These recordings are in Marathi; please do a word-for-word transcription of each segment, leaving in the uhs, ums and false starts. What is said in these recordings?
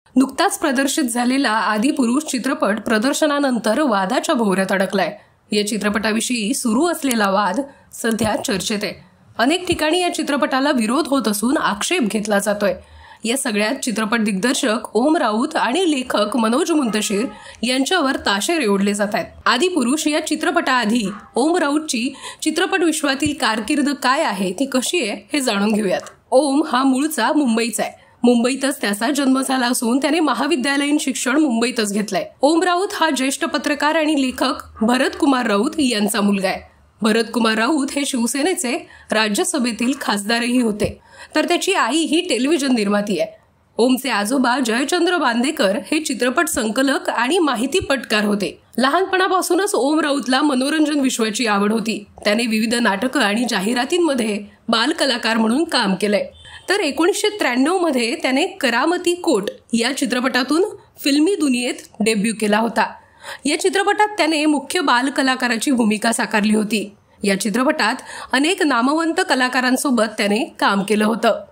नुकताच प्रदर्शित झालेला आदिपुरुष चित्रपट प्रदर्शनानंतर वादाच्या भोवऱ्यात अडकलाय। या चित्रपटाविषयी सुरू असलेला वाद सध्या चर्चेत आहे। अनेक ठिकाणी या चित्रपटाला विरोध होत असून आक्षेप घेतला जातोय। या सगळ्यात चित्रपट दिग्दर्शक ओम राऊत आणि लेखक मनोज मुंतशीर यांच्यावर ताशेरे ओढले जात आहेत। आदिपुरुष या चित्रपटाआधी ओम राऊतची चित्रपट विश्वातील कारकीर्द काय आहे, ती कशी आहे हे जाणून घेऊयात। ओम हा मूळचा मुंबईचा आहे। मुंबईतच त्याचा जन्म झाला असून त्याने महाविद्यालयीन शिक्षण मुंबईतच घेतलंय। ओम राऊत हा ज्येष्ठ पत्रकार आणि लेखक भरत कुमार राऊत यांचा मुलगा आहे। भरत कुमार राऊत हे शिवसेनेचे राज्यसभेतील खासदारही होते, तर त्याची आई ही टेलिव्हिजन निर्माती आहे। ओमचे आजोबा जयचंद्र बांदेकर हे चित्रपट संकलक आणि माहितीपटकार होते। लहानपणापासूनच ओम राऊतला मनोरंजन विश्वाची आवड होती। त्याने विविध नाटकं आणि जाहिरातींमध्ये बालकलाकार म्हणून काम केलंय। तर एकोणीसशे त्र्याण्णव मध्ये त्याने करामती कोट या चित्रपटातून फिल्मी दुनियेत डेब्यू केला होता। या चित्रपटात त्याने मुख्य बाल कलाकाराची भूमिका साकारली होती। या चित्रपटात अनेक नामवंत कलाकारांसोबत त्याने काम केलं होतं।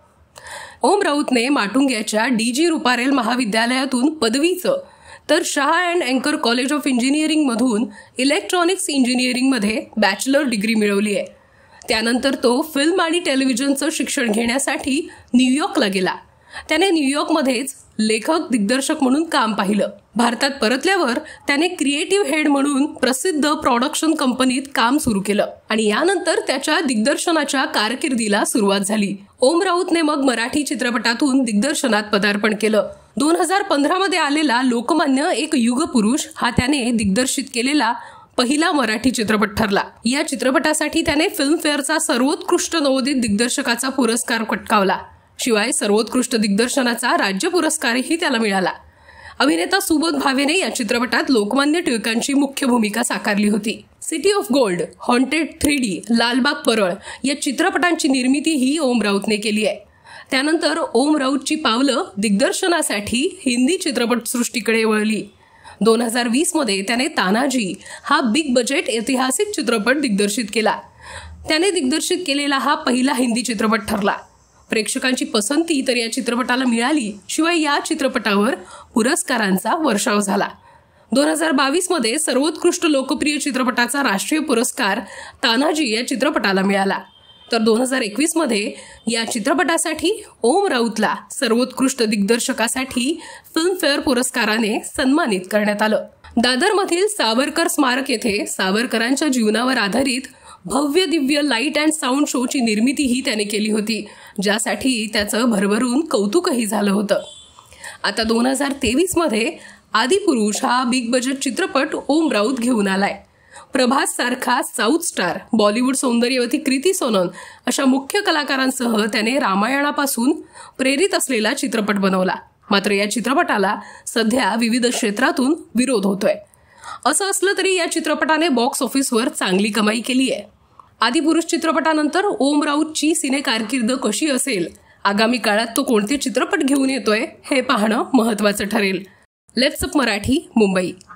ओम राऊतने माटुंग्याच्या डी जी रुपारेल महाविद्यालयातून पदवीचं तर शाह अँड अँकर कॉलेज ऑफ इंजिनिअरिंग मधून इलेक्ट्रॉनिक्स इंजिनिअरिंग मध्ये बॅचलर डिग्री मिळवली आहे। त्यानंतर तो फिल्म आणि टेलिव्हिजनचं शिक्षण घेण्यासाठी न्यूयॉर्कला गेला। त्याने न्यूयॉर्कमध्येच लेखक दिग्दर्शक म्हणून काम पाहिलं। भारतात परतल्यावर त्याने क्रिएटिव्ह हेड म्हणून प्रसिद्ध प्रोडक्शन कंपनीत काम सुरू केलं आणि यानंतर त्याच्या दिग्दर्शनाच्या कारकिर्दीला सुरुवात झाली। ओम राऊतने मग मराठी चित्रपटातून दिग्दर्शनात पदार्पण केलं। दोन हजार पंधरा मध्ये आलेला लोकमान्य एक युगपुरुष हा त्याने दिग्दर्शित केलेला पहिला मराठी चित्रपट ठरला। या चित्रपटासाठी त्याने फिल्मफेअरचा सर्वोत्कृष्ट नवोदित दिग्दर्शकाचा पुरस्कार पटकावला। शिवाय सर्वोत्कृष्ट दिग्दर्शनाचा राज्य पुरस्कारही त्याला मिळाला। अभिनेता सुबोध भावेने या चित्रपटात लोकमान्य टिळकांची मुख्य भूमिका साकारली होती। City of gold, haunted three D, Lalbaug Parel या चित्रपटांची निर्मिती ही ओम राऊतने केली आहे। त्यानंतर ओम राऊतची पावलं दिग्दर्शनासाठी हिंदी चित्रपटसृष्टीकडे वळली। दोन हजार वीस मध्ये त्याने तानाजी हा बिग बजेट ऐतिहासिक चित्रपट दिग्दर्शित केला। त्याने दिग्दर्शित केलेला हा पहिला हिंदी चित्रपट ठरला। प्रेक्षकांची पसंती तर या चित्रपटाला मिळाली, शिवाय या चित्रपटावर पुरस्कारांचा वर्षाव झाला। दोन हजार बावीस मध्ये सर्वोत्कृष्ट लोकप्रिय चित्रपटाचा राष्ट्रीय पुरस्कार तानाजी या चित्रपटाला मिळाला। तर दोन हजार एकवीस मध्ये या चित्रपटासाठी ओम राऊतला सर्वोत्कृष्ट दिग्दर्शकासाठी फिल्मफेअर पुरस्काराने सन्मानित करण्यात आलं। दादरमधील सावरकर स्मारक येथे सावरकरांच्या जीवनावर आधारित भव्य दिव्य लाईट अँड साऊंड शोची निर्मितीही त्याने केली होती, ज्यासाठी त्याचं भरभरून कौतुकही झालं होतं। आता दोन हजार तेवीस मध्ये आदिपुरुष हा बिग बजेट चित्रपट ओम राऊत घेऊन आलाय। प्रभास सारखा साऊथ स्टार, बॉलिवूड सौंदर्यवती कृती सोनन अशा मुख्य कलाकारांसह त्याने रामायणापासून प्रेरित असलेला चित्रपट बनवला। मात्र या चित्रपटाला सध्या विविध क्षेत्रातून विरोध होतोय। असं असलं तरी या चित्रपटाने बॉक्स ऑफिसवर चांगली कमाई केली आहे। आदिपुरुष चित्रपटानंतर ओम राऊतची सिने कारकीर्द कशी असेल, आगामी काळात तो कोणते चित्रपट घेऊन येतोय हे पाहणं महत्त्वाचं ठरेल। Let's up Marathi, Mumbai.